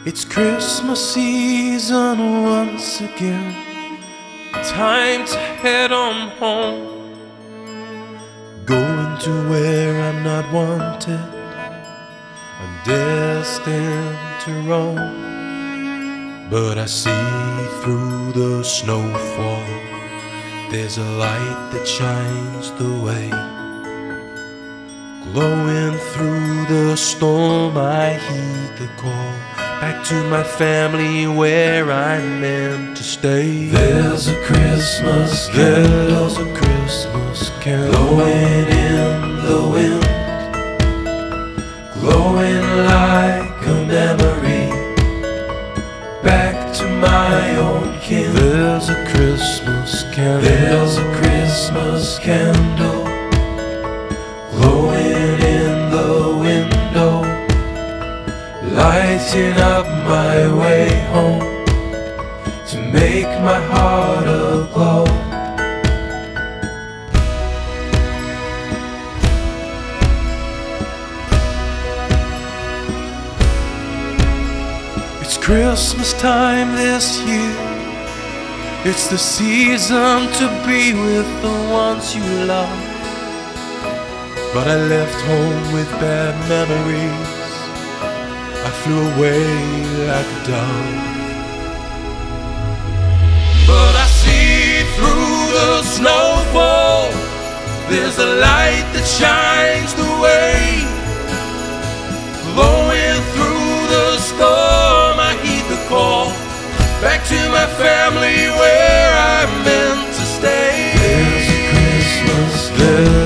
It's Christmas season once again. Time to head on home. Going to where I'm not wanted. I'm destined to roam. But I see through the snowfall. There's a light that shines the way. Glowing through the storm, I heed the call. Back to my family where I'm meant to stay. There's a Christmas candle, there's a Christmas candle, blowing in the wind, glowing like a memory, back to my own kin. There's a Christmas candle, there's a Christmas candle, glowing in the window, lighting up my way home to make my heart aglow. It's Christmas time this year. It's the season to be with the ones you love. But I left home with bad memories. I flew away like a dove. But I see through the snowfall. There's a light that shines the way. Blowing through the storm, I heed the call. Back to my family where I'm meant to stay. There's a Christmas,